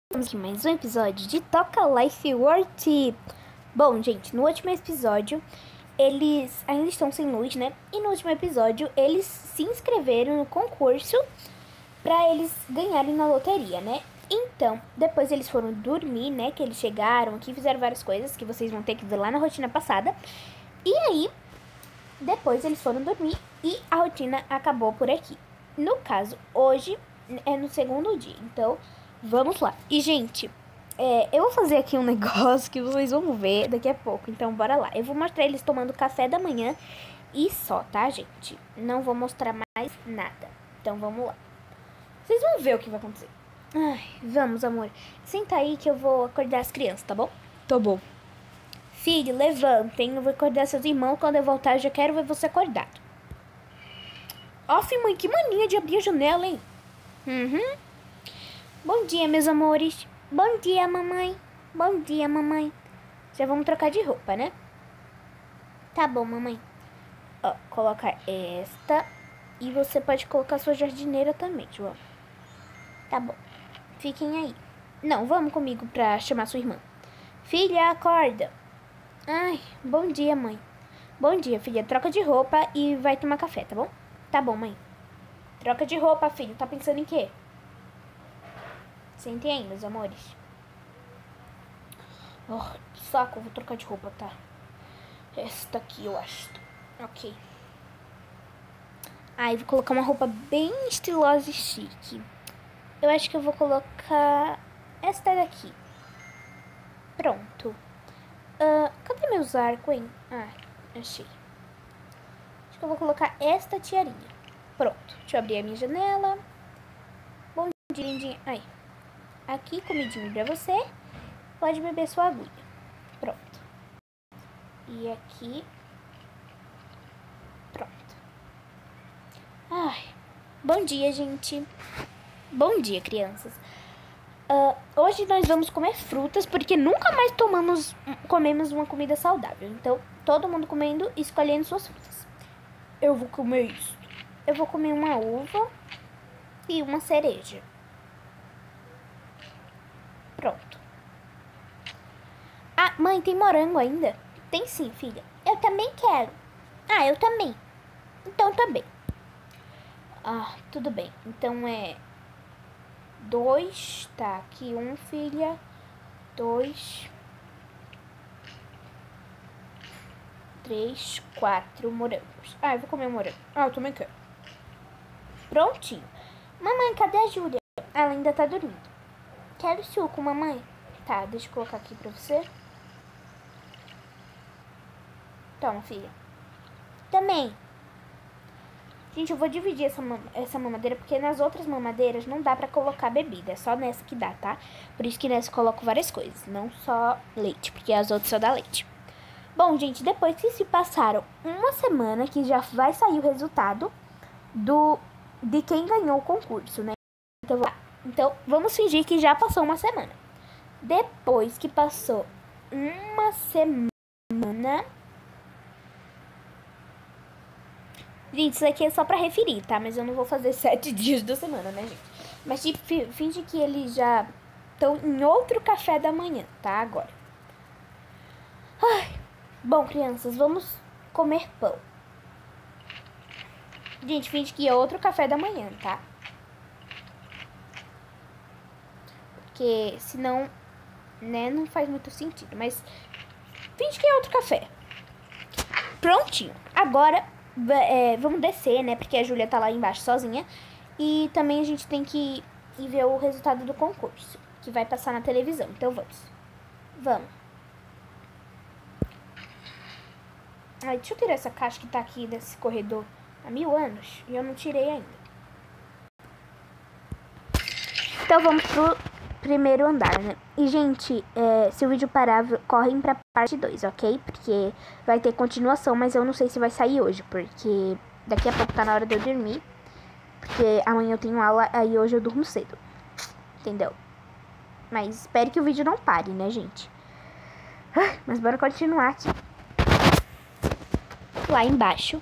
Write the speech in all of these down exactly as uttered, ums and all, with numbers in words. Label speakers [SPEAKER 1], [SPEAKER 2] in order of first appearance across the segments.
[SPEAKER 1] Vamos aqui mais um episódio de Toca Life World. Bom, gente, no último episódio eles ainda estão sem luz, né? E no último episódio eles se inscreveram no concurso pra eles ganharem na loteria, né? Então, depois eles foram dormir, né? Que eles chegaram aqui, fizeram várias coisas que vocês vão ter que ver lá na rotina passada. E aí, depois eles foram dormir e a rotina acabou por aqui. No caso, hoje é no segundo dia, então vamos lá. E, gente, é, eu vou fazer aqui um negócio que vocês vão ver daqui a pouco. Então, bora lá. Eu vou mostrar eles tomando café da manhã e só, tá, gente? Não vou mostrar mais nada. Então, vamos lá. Vocês vão ver o que vai acontecer. Ai, vamos, amor. Senta aí que eu vou acordar as crianças, tá bom?
[SPEAKER 2] Tá bom.
[SPEAKER 1] Filho, levantem. Eu vou acordar seus irmãos. Quando eu voltar, eu já quero ver você acordado. Aff, mãe, que mania de abrir a janela, hein? Uhum. Bom dia, meus amores. Bom dia, mamãe. Bom dia, mamãe. Já vamos trocar de roupa, né? Tá bom, mamãe. Ó, coloca esta. E você pode colocar sua jardineira também, João. Tá bom. Fiquem aí. Não, vamos comigo pra chamar sua irmã. Filha, acorda. Ai, bom dia, mãe. Bom dia, filha. Troca de roupa e vai tomar café, tá bom? Tá bom, mãe. Troca de roupa, filho. Tá pensando em quê? Sentem aí, meus amores. Oh, que saco. Eu vou trocar de roupa, tá? Esta aqui, eu acho. Ok. Aí, vou colocar uma roupa bem estilosa e chique. Eu acho que eu vou colocar esta daqui. Pronto. Uh, cadê meus arcos, hein? Ah, achei. Acho que eu vou colocar esta tiarinha. Pronto. Deixa eu abrir a minha janela. Bom dia, lindinha. Aí. Aqui, comidinha pra você. Pode beber sua agulha. Pronto. E aqui. Pronto. Ai. Bom dia, gente. Bom dia, crianças. Uh, hoje nós vamos comer frutas, porque nunca mais tomamos, comemos uma comida saudável. Então, todo mundo comendo e escolhendo suas frutas. Eu vou comer isso. Eu vou comer uma uva e uma cereja. Pronto. Ah, mãe, tem morango ainda? Tem sim, filha. Eu também quero. Ah, eu também. Então, também. Ah, tudo bem. Então, é... Dois, tá, aqui um, filha. Dois. Três, quatro morangos. Ah, eu vou comer morango. Ah, eu também quero. Prontinho. Mamãe, cadê a Júlia? Ela ainda tá dormindo. Quero suco, mamãe. Tá, deixa eu colocar aqui pra você. Toma, filha. Também. Gente, eu vou dividir essa, mam essa mamadeira, porque nas outras mamadeiras não dá pra colocar bebida. É só nessa que dá, tá? Por isso que nessa eu coloco várias coisas, não só leite, porque as outras só dá leite. Bom, gente, depois que se passaram uma semana, que já vai sair o resultado do de quem ganhou o concurso, né? Então, então, vamos fingir que já passou uma semana. Depois que passou uma semana... Gente, isso aqui é só pra referir, tá? Mas eu não vou fazer sete dias da semana, né, gente? Mas tipo, finge que eles já estão em outro café da manhã, tá? Agora. Ai. Bom, crianças, vamos comer pão. Gente, finge que é outro café da manhã, tá? Porque senão, né, não faz muito sentido. Mas finge que é outro café. Prontinho. Agora... É, vamos descer, né? Porque a Júlia tá lá embaixo sozinha. E também a gente tem que ir ver o resultado do concurso, que vai passar na televisão. Então vamos. Vamos. Ai, deixa eu tirar essa caixa que tá aqui desse corredor há mil anos. E eu não tirei ainda. Então vamos pro primeiro andar, né? E, gente, é, se o vídeo parar, correm pra parte dois, ok? Porque vai ter continuação, mas eu não sei se vai sair hoje, porque daqui a pouco tá na hora de eu dormir. Porque amanhã eu tenho aula, aí hoje eu durmo cedo. Entendeu? Mas espero que o vídeo não pare, né, gente? Mas bora continuar aqui. Lá embaixo.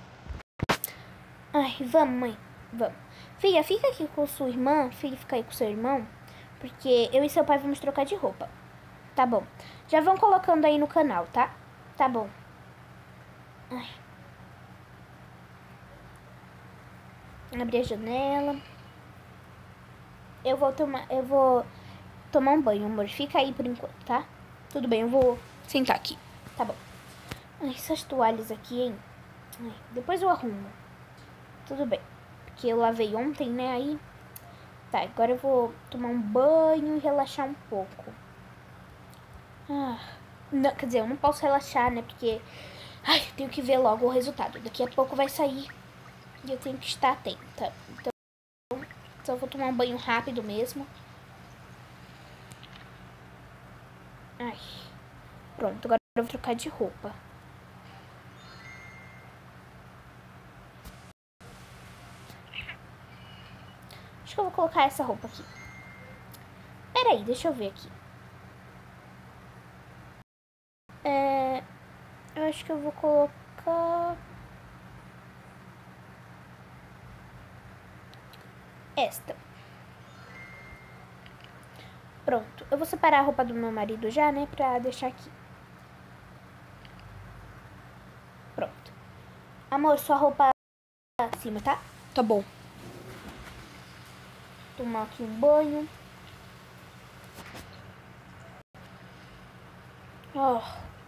[SPEAKER 1] Ai, vamos, mãe. Vamos. Filha, fica aqui com sua irmã. Filha, fica aí com seu irmão. Porque eu e seu pai vamos trocar de roupa. Tá bom. Já vão colocando aí no canal, tá? Tá bom. Ai. Abrir a janela. Eu vou tomar, eu vou tomar um banho, amor. Fica aí por enquanto, tá? Tudo bem, eu vou sentar aqui. Tá bom. Ai, essas toalhas aqui, hein? Ai, depois eu arrumo. Tudo bem. Porque eu lavei ontem, né? Aí... Tá, agora eu vou tomar um banho e relaxar um pouco. Ah, não, quer dizer, eu não posso relaxar, né? Porque... Ai, tenho que ver logo o resultado. Daqui a pouco vai sair. E eu tenho que estar atenta. Então, então eu vou tomar um banho rápido mesmo. Ai. Pronto, agora eu vou trocar de roupa. Acho que eu vou colocar essa roupa aqui. Peraí, deixa eu ver aqui. É... Eu acho que eu vou colocar... esta. Pronto. Eu vou separar a roupa do meu marido já, né? Pra deixar aqui. Pronto. Amor, sua roupa acima, tá? Tá bom. Tomar aqui um banho. Oh.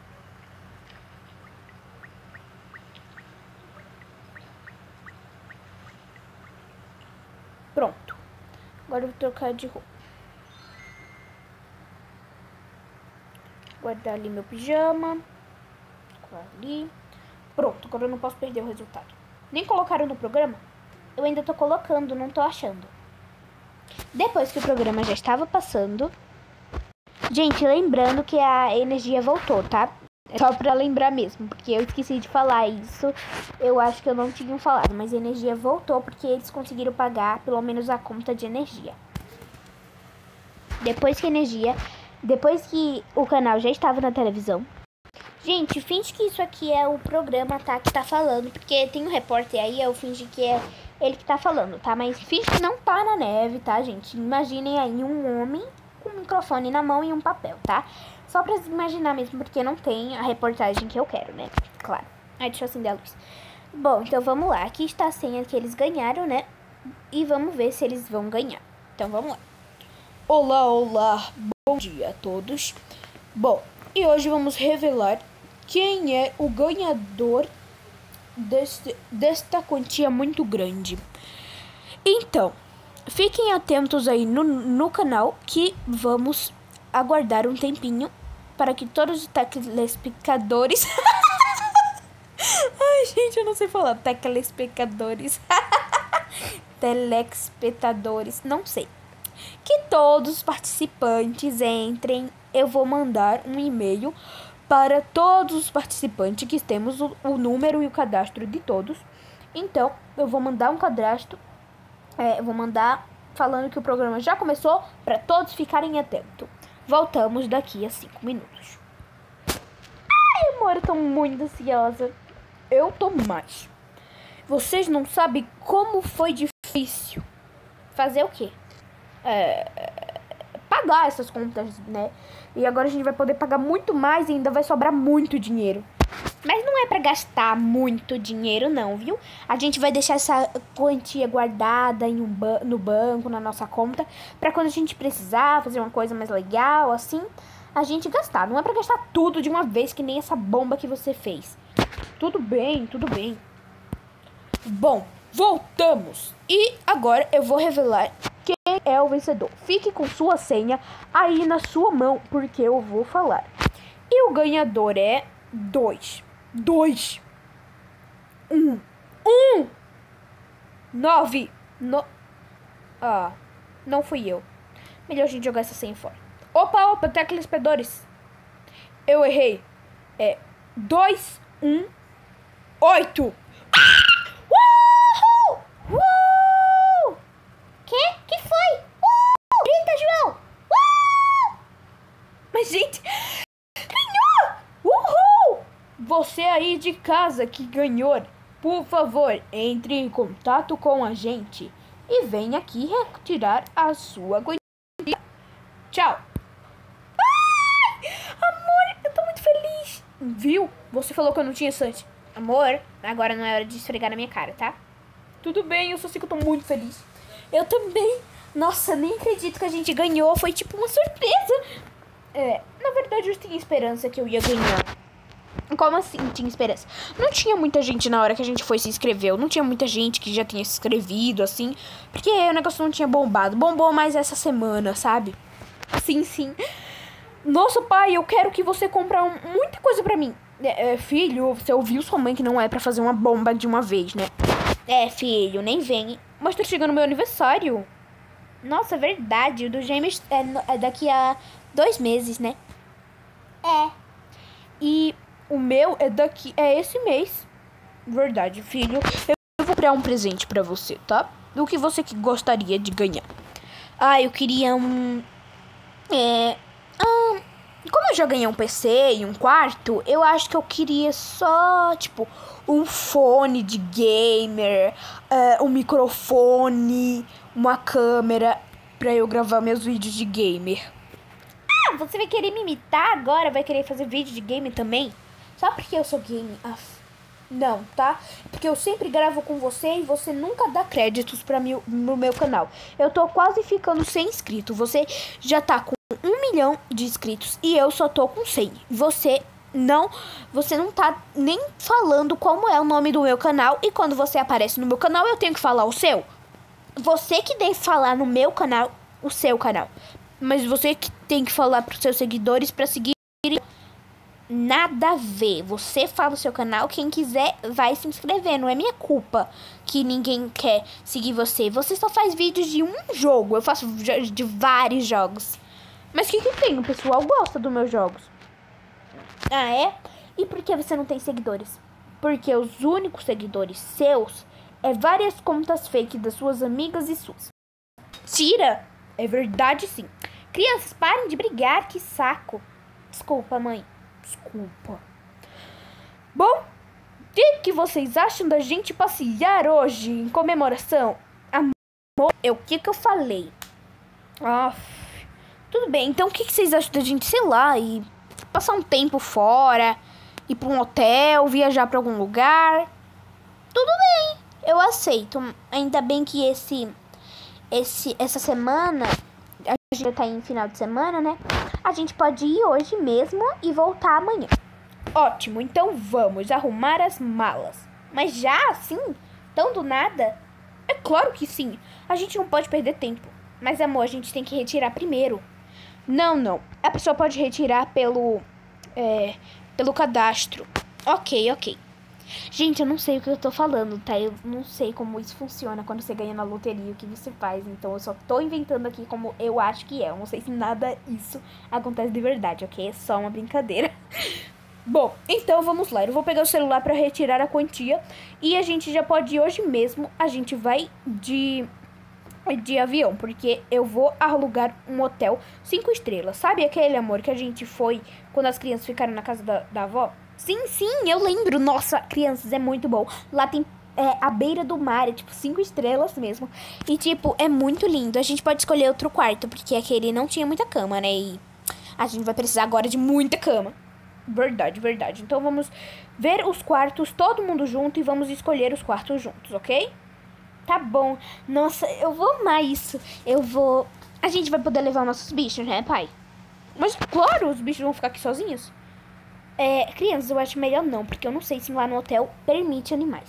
[SPEAKER 1] Pronto. Agora eu vou trocar de roupa. Guardar ali meu pijama. Ali. Pronto, agora eu não posso perder o resultado. Nem colocaram no programa? Eu ainda tô colocando, não tô achando. Depois que o programa já estava passando... Gente, lembrando que a energia voltou, tá? É só pra lembrar mesmo, porque eu esqueci de falar isso. Eu acho que eu não tinha falado, mas a energia voltou porque eles conseguiram pagar pelo menos a conta de energia. Depois que a energia... Depois que o canal já estava na televisão... Gente, finge que isso aqui é o programa, tá? Que tá falando, porque tem um repórter aí, eu finge que é ele que tá falando, tá? Mas finge que não tá na neve, tá, gente? Imaginem aí um homem com um microfone na mão e um papel, tá? Só pra imaginar mesmo, porque não tem a reportagem que eu quero, né? Claro. Ai, deixa eu acender a luz. Bom, então vamos lá. Aqui está a senha que eles ganharam, né? E vamos ver se eles vão ganhar. Então vamos lá. Olá, olá. Bom dia a todos. Bom, e hoje vamos revelar quem é o ganhador deste, desta quantia muito grande. Então, fiquem atentos aí no, no canal que vamos aguardar um tempinho para que todos os telespectadores... Ai, gente, eu não sei falar. Telespectadores. Telespectadores, não sei. Que todos os participantes entrem. Eu vou mandar um e-mail para todos os participantes que temos o, o número e o cadastro de todos. Então, eu vou mandar um cadastro. É, eu vou mandar falando que o programa já começou para todos ficarem atentos. Voltamos daqui a cinco minutos. Ai, amor, eu tô muito ansiosa. Eu tô mais. Vocês não sabem como foi difícil fazer o quê? É, pagar essas contas, né? E agora a gente vai poder pagar muito mais e ainda vai sobrar muito dinheiro. Mas não é pra gastar muito dinheiro não, viu? A gente vai deixar essa quantia guardada em um ba- no banco, na nossa conta, pra quando a gente precisar fazer uma coisa mais legal, assim, a gente gastar. Não é pra gastar tudo de uma vez, que nem essa bomba que você fez. Tudo bem, tudo bem. Bom, voltamos. E agora eu vou revelar quem é o vencedor. Fique com sua senha aí na sua mão, porque eu vou falar. E o ganhador é dois. Dois. Um. Um. Nove. No... Ah, não fui eu. Melhor a gente jogar essa senha fora. Opa, opa, telespectadores. Eu errei. É dois, um, oito. Uhul! Uhul! Que? Que foi? Uh! Grita, João! Uh! Mas, gente, ganhou! Uhul! Você aí de casa que ganhou, por favor, entre em contato com a gente e venha aqui retirar a sua quantia. Tchau. Ai, amor, eu tô muito feliz. Viu? Você falou que eu não tinha sorte. Amor, agora não é hora de esfregar na minha cara, tá? Tudo bem, eu só sei que eu tô muito feliz. Eu também. Nossa, nem acredito que a gente ganhou. Foi tipo uma surpresa. É, na verdade eu tinha esperança que eu ia ganhar. Como assim tinha esperança? Não tinha muita gente na hora que a gente foi se inscrever. Não tinha muita gente que já tinha se inscrevido, assim. Porque o negócio não tinha bombado. Bombou mais essa semana, sabe? Sim, sim. Nossa, pai, eu quero que você compre um, muita coisa pra mim. É, é, filho, você ouviu sua mãe que não é pra fazer uma bomba de uma vez, né? É, filho, nem vem. Mas tá chegando meu aniversário. Nossa, é verdade. O do Gêmeos é, é daqui a dois meses, né? É. E o meu é daqui, é esse mês. Verdade, filho. Eu vou criar um presente pra você, tá? O que você que gostaria de ganhar? Ah, eu queria um... É... Ah, como eu já ganhei um P C e um quarto, eu acho que eu queria só, tipo, um fone de gamer, uh, um microfone, uma câmera pra eu gravar meus vídeos de gamer. Ah, você vai querer me imitar agora? Vai querer fazer vídeo de game também? Só porque eu sou game? Aff. Não, tá? Porque eu sempre gravo com você e você nunca dá créditos pra mim no meu canal. Eu tô quase ficando sem inscrito. Você já tá com um milhão de inscritos e eu só tô com cem. Você não, você não tá nem falando como é o nome do meu canal. E quando você aparece no meu canal, eu tenho que falar o seu. Você que deve falar no meu canal, o seu canal. Mas você que tem que falar pros seus seguidores pra seguir. Nada a ver. Você fala o seu canal, quem quiser vai se inscrever. Não é minha culpa que ninguém quer seguir você. Você só faz vídeos de um jogo. Eu faço de vários jogos. Mas o que que tem? O pessoal gosta dos meus jogos. Ah, é? E por que você não tem seguidores? Porque os únicos seguidores seus é várias contas fake das suas amigas e suas. Tira! É verdade, sim. Crianças, parem de brigar, que saco. Desculpa, mãe. Desculpa. Bom, o que, que vocês acham da gente passear hoje em comemoração? Amor, eu, o que que eu falei? Ah, tudo bem, então o que, que vocês acham da gente, sei lá, ir passar um tempo fora, ir pra um hotel, viajar pra algum lugar? Tudo bem, eu aceito. Ainda bem que esse, esse, essa semana, a gente já tá em final de semana, né? A gente pode ir hoje mesmo e voltar amanhã. Ótimo, então vamos arrumar as malas. Mas já assim? Tão do nada? É claro que sim. A gente não pode perder tempo. Mas amor, a gente tem que retirar primeiro. Não, não. A pessoa pode retirar pelo, é, pelo cadastro. Ok, ok. Gente, eu não sei o que eu tô falando, tá? Eu não sei como isso funciona quando você ganha na loteria, o que você faz. Então eu só tô inventando aqui como eu acho que é. Eu não sei se nada isso acontece de verdade, ok? É só uma brincadeira. Bom, então vamos lá. Eu vou pegar o celular pra retirar a quantia. E a gente já pode ir hoje mesmo. A gente vai de, de avião, porque eu vou alugar um hotel cinco estrelas. Sabe aquele, amor, que a gente foi quando as crianças ficaram na casa da, da avó? Sim, sim, eu lembro. Nossa, crianças, é muito bom. Lá tem é, a beira do mar, é tipo cinco estrelas mesmo. E tipo, é muito lindo. A gente pode escolher outro quarto, porque aquele não tinha muita cama, né? E a gente vai precisar agora de muita cama. Verdade, verdade. Então vamos ver os quartos, todo mundo junto, e vamos escolher os quartos juntos, ok? Tá bom. Nossa, eu vou amar isso. Eu vou... A gente vai poder levar nossos bichos, né, pai? Mas claro, os bichos vão ficar aqui sozinhos. É, crianças, eu acho melhor não, porque eu não sei se lá no hotel permite animais.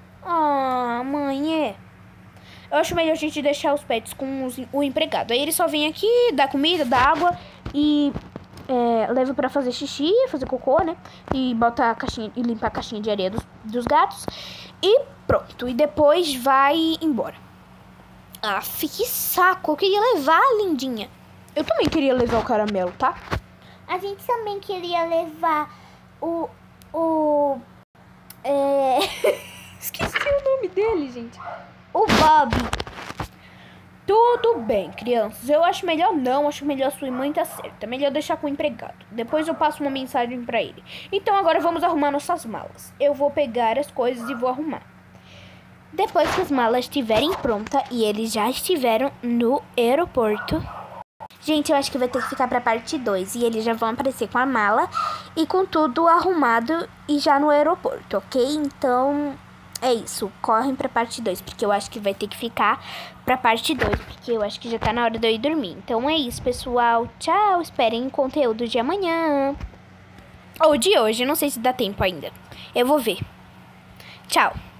[SPEAKER 1] Ah, mãe, é. Eu acho melhor a gente deixar os pets com os, o empregado. Aí ele só vem aqui, dá comida, dá água e é, leva pra fazer xixi, fazer cocô, né? E bota a caixinha, e limpa a caixinha de areia dos, dos gatos. E pronto. E depois vai embora. Ah, que saco. Eu queria levar a lindinha. Eu também queria levar o caramelo, tá? A gente também queria levar o... o... É... Esqueci o nome dele, gente. O Bob. Tudo bem, crianças. Eu acho melhor não. Acho melhor sua mãe tá certa. Melhor deixar com o empregado. Depois eu passo uma mensagem pra ele. Então agora vamos arrumar nossas malas. Eu vou pegar as coisas e vou arrumar. Depois que as malas estiverem prontas e eles já estiveram no aeroporto, Gente, eu acho que vai ter que ficar pra parte dois. E eles já vão aparecer com a mala e com tudo arrumado e já no aeroporto, ok? Então, é isso. Correm pra parte dois, porque eu acho que vai ter que ficar pra parte dois, porque eu acho que já tá na hora de eu ir dormir. Então é isso, pessoal. Tchau, esperem o conteúdo de amanhã. Ou de hoje, não sei se dá tempo ainda. Eu vou ver. Tchau.